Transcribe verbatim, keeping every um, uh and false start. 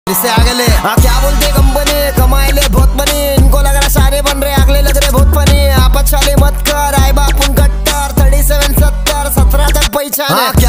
इससे आगे ले। हाँ क्या बोलते कंपनी कमाए ले बहुत बनी, इनको लग रहा सारे बन रहे, अगले लग रहे बहुत फनी। आपस वाले मत कर, आए बाप उन कट्टर, थर्टी सेवन सत्तर सत्रह तक पहचान।